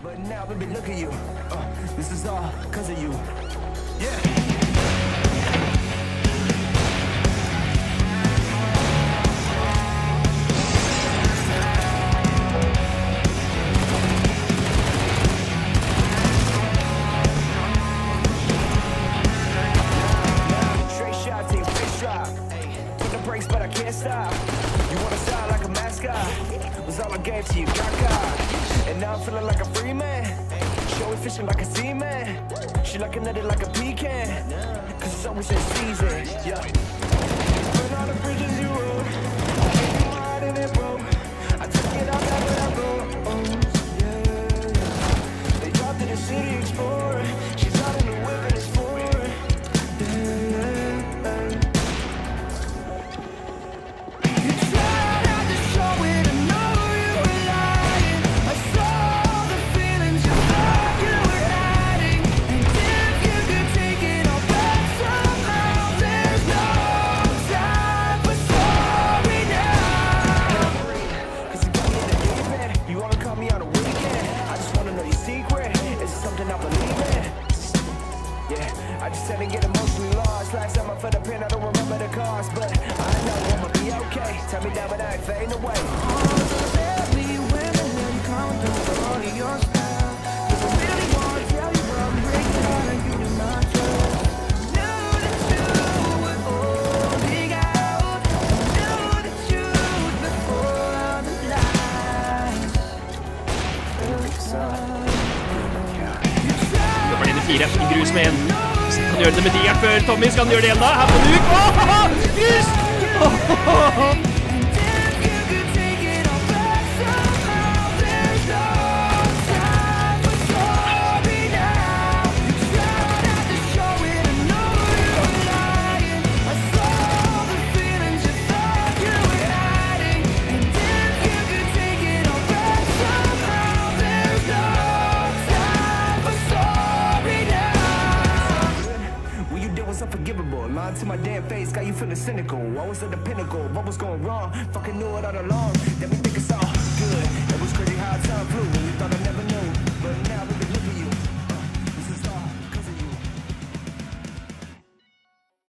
But now, baby, look at you. This is all because of you. Yeah. But I can't stop. You wanna sound like a mascot? Was all I gave to you, got. And now I'm feeling like a free man. Show me fishing like a seaman. She like a nutty like a pecan. Cause it's always in season. Yeah. Burn all the bridges you rode. I hate you hard and it broke. I took it out back when I go. Yeah. They dropped in the city explorer. She's out in the whip and it's for her. I just had to get emotionally lost. Last time I felt the pain, I don't remember the cost. But I know I'ma be okay. Tell me that, but I ain't fading away. Tell me when the hell you come through all of your stuff. Cause I really wanna tell you, but I'm breaking all of you to my trust. Knew that you were holding out. Knew the truth before all the lies. Da blir det 4 i grus med en. Han gjør det med digert før Tommy. Skal han gjøre det igjen da? Her på Luke. Grus! Unforgivable, lying to my damn face, got you feeling cynical. I was at the pinnacle, what was going wrong? Fucking knew it all along. Let me think